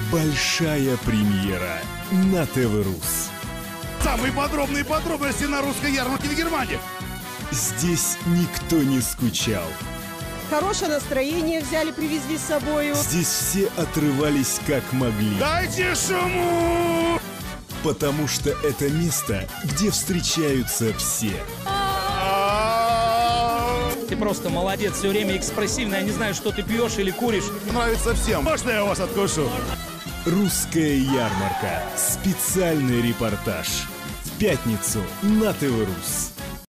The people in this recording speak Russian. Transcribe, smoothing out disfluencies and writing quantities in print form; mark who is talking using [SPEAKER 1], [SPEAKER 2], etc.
[SPEAKER 1] Большая премьера на ТВ-Рус.
[SPEAKER 2] Самые подробные подробности на русской ярмарке в Германии.
[SPEAKER 1] Здесь никто не скучал.
[SPEAKER 3] Хорошее настроение взяли, привезли с собой.
[SPEAKER 1] Здесь все отрывались как могли.
[SPEAKER 2] Дайте шуму!
[SPEAKER 1] Потому что это место, где встречаются все.
[SPEAKER 4] Ты просто молодец, все время экспрессивно. Я не знаю, что ты пьешь или куришь.
[SPEAKER 2] Нравится всем. Можно я у вас откушу?
[SPEAKER 1] Русская ярмарка. Специальный репортаж. В пятницу на ТВ-Рус.